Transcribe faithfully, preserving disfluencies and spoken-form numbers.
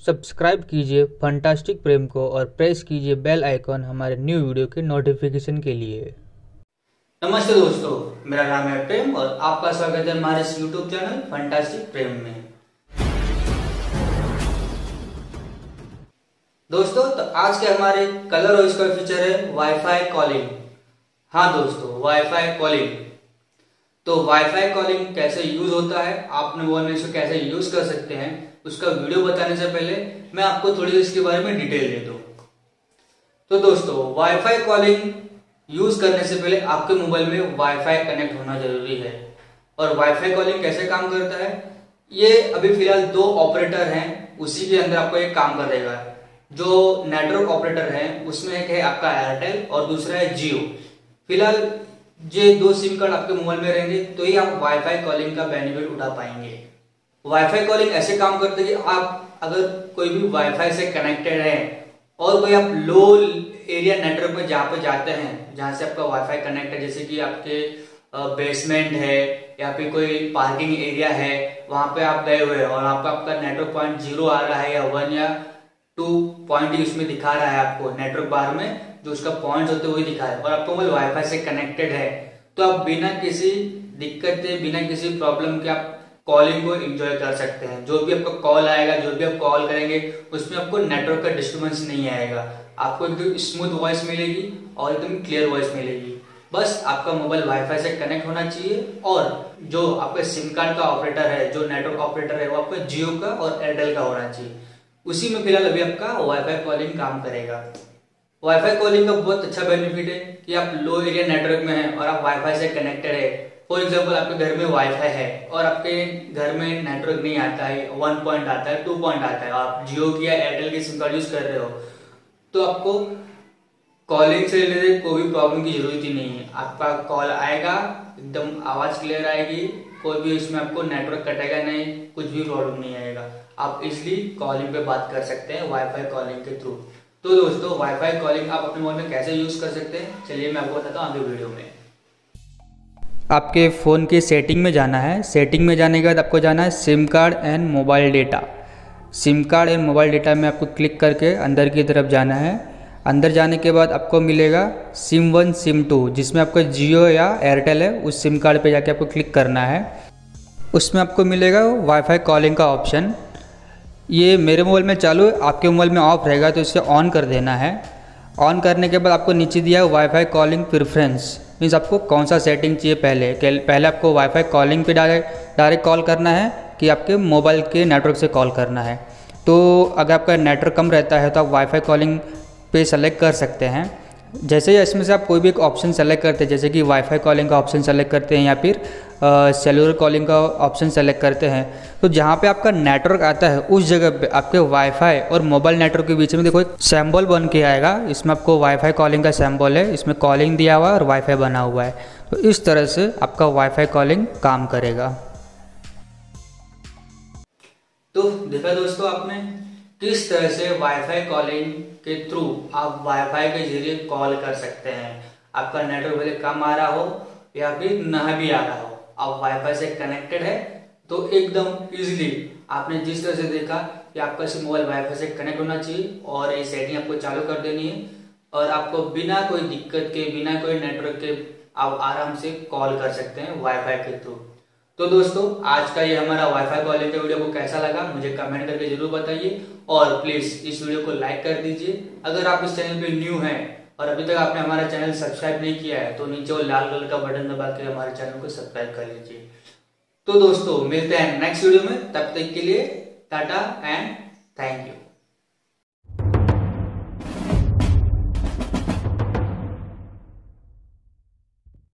Subscribe कीजिए fantastic प्रेम को और प्रेस कीजिए बेल आइकॉन हमारे न्यू वीडियो के नोटिफिकेशन के लिए। नमस्ते दोस्तों, मेरा नाम है प्रेम और आपका स्वागत है हमारे इस यूट्यूब चैनल फंटास्टिक प्रेम में। दोस्तों, तो आज के हमारे कलर वॉइस का फीचर है वाईफाई कॉलिंग। हाँ दोस्तों, वाईफाई कॉलिंग। तो वाईफाई कॉलिंग कैसे यूज होता है, आपने वो इसको कैसे यूज कर सकते हैं, उसका वीडियो बताने से पहले मैं आपको थोड़ी इसके बारे में डिटेल दे दूं। तो दोस्तों, वाईफाई कॉलिंग यूज करने से पहले आपके मोबाइल में वाईफाई कनेक्ट होना जरूरी है। और वाईफाई कॉलिंग कैसे काम करता है, ये अभी फिलहाल दो ऑपरेटर हैं, उसी के अंदर आपको एक काम करेगा। जो नेटवर्क ऑपरेटर है उसमें एक है आपका एयरटेल और दूसरा है जियो। फिलहाल ये दो सिम कार्ड आपके मोबाइल में रहेंगे तो ही आप वाईफाई कॉलिंग का बेनिफिट उठा पाएंगे। वाईफाई कॉलिंग ऐसे काम करते हैं कि आप अगर कोई भी वाईफाई से कनेक्टेड है और कोई आप लो एरिया नेटवर्क में जहां पे जाते हैं, जहां से आपका वाईफाई कनेक्ट है, जैसे कि आपके बेसमेंट है या फिर कोई पार्किंग एरिया है, वहां पे आप गए हुए हैं और आपका आपका नेटवर्क पॉइंट जीरो आ रहा है या वन या टू पॉइंट ही उसमें दिखा रहा है, आपको नेटवर्क बार में जो उसका पॉइंट होते हुए दिखा है और आपका मोबाइल वाईफाई से कनेक्टेड है, तो आप बिना किसी दिक्कत के, बिना किसी प्रॉब्लम के आप कॉलिंग को एंजॉय कर सकते हैं। जो भी आपका कॉल आएगा, जो भी आप कॉल करेंगे, उसमें आपको नेटवर्क का डिस्टर्बेंस नहीं आएगा। आपको एकदम स्मूथ वॉइस मिलेगी और एकदम क्लियर वॉइस मिलेगी। बस आपका मोबाइल वाईफाई से कनेक्ट होना चाहिए और जो आपका सिम कार्ड का ऑपरेटर है, जो नेटवर्क ऑपरेटर है, वो आपका जियो का और एयरटेल का होना चाहिए। उसी में फिलहाल अभी आपका वाईफाई कॉलिंग काम करेगा। वाईफाई कॉलिंग का बहुत अच्छा बेनिफिट है कि आप लो एरिया नेटवर्क में हैं और आप वाईफाई से कनेक्टेड है। फॉर एग्जांपल, आपके घर में वाईफाई है और आपके घर में नेटवर्क नहीं आता है, वन पॉइंट आता है, टू पॉइंट आता है, आप जियो की या एयरटेल की सिम कार्ड यूज कर रहे हो, तो आपको कॉलिंग से रिलेटेड कोई भी प्रॉब्लम की जरूरत ही नहीं है। आपका कॉल आएगा, एकदम आवाज क्लियर आएगी, कोई भी इसमें आपको नेटवर्क कटेगा नहीं, कुछ भी प्रॉब्लम नहीं आएगा। आप इजिली कॉलिंग पे बात कर सकते हैं वाईफाई कॉलिंग के थ्रू। तो दोस्तों, वाईफाई कॉलिंग आप अपने मोबाइल में कैसे यूज कर सकते हैं, चलिए मैं आपको बताता हूँ आगे वीडियो में। आपके फ़ोन की सेटिंग में जाना है। सेटिंग में जाने के बाद आपको जाना है SIM card and mobile data. SIM card and mobile data में आपको क्लिक करके अंदर की तरफ जाना है। अंदर जाने के बाद आपको मिलेगा सिम वन सिम टू, जिसमें आपका जियो या एयरटेल है, उस सिम कार्ड पे जाके आपको क्लिक करना है। उसमें आपको मिलेगा वाईफाई कॉलिंग का ऑप्शन। ये मेरे मोबाइल में चालू है, आपके मोबाइल में ऑफ रहेगा, तो इसे ऑन कर देना है। ऑन करने के बाद आपको नीचे दिया है वाईफाई कॉलिंग प्रेफरेंस, मीन्स आपको कौन सा सेटिंग चाहिए। पहले पहले आपको वाईफाई कॉलिंग पे डायरेक्ट डायरेक्ट कॉल करना है कि आपके मोबाइल के नेटवर्क से कॉल करना है। तो अगर आपका नेटवर्क कम रहता है तो आप वाईफाई कॉलिंग पे सेलेक्ट कर सकते हैं। जैसे ही इसमें से आप कोई भी एक ऑप्शन सेलेक्ट करते हैं, जैसे कि वाईफाई कॉलिंग का ऑप्शन सेलेक्ट करते हैं या फिर सेलुलर कॉलिंग का ऑप्शन सेलेक्ट करते हैं, तो जहाँ पे आपका नेटवर्क आता है उस जगह पे आपके वाईफाई और मोबाइल नेटवर्क के बीच में देखो एक सिंबल बन के आएगा। इसमें आपको वाईफाई कॉलिंग का सिंबल है, इसमें कॉलिंग दिया हुआ है और वाईफाई बना हुआ है। तो इस तरह से आपका वाईफाई कॉलिंग काम करेगा। तो देखा दोस्तों, आपने किस तरह से वाईफाई कॉलिंग के थ्रू आप वाईफाई के जरिए कॉल कर सकते हैं। आपका नेटवर्क भले कम आ रहा हो या फिर ना भी आ रहा हो, आप वाईफाई से कनेक्टेड है तो एकदम इजीली आपने जिस तरह से देखा कि आपका मोबाइल वाईफाई से कनेक्ट होना चाहिए और ये सेटिंग आपको चालू कर देनी है और आपको बिना कोई दिक्कत के, बिना कोई नेटवर्क के आप आराम से कॉल कर सकते हैं वाईफाई के थ्रू। तो दोस्तों, आज का ये हमारा वाईफाई कॉलिंग का वीडियो को कैसा लगा मुझे कमेंट करके जरूर बताइए और प्लीज इस वीडियो को लाइक कर दीजिए। अगर आप इस चैनल पे न्यू हैं और अभी तक आपने हमारा चैनल सब्सक्राइब नहीं किया है तो नीचे वो लाल कलर का बटन दबा के हमारे चैनल को सब्सक्राइब कर लीजिए। तो दोस्तों, मिलते हैं नेक्स्ट वीडियो में, तब तक के लिए टाटा एंड थैंक यू।